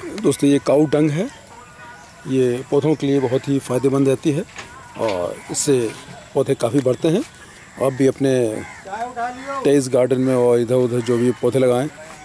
दोस्तों ये काऊ डंग है, ये पौधों के लिए बहुत ही फ़ायदेमंद रहती है और इससे पौधे काफ़ी बढ़ते हैं। आप भी अपने टेरेस गार्डन में और इधर उधर जो भी पौधे लगाएं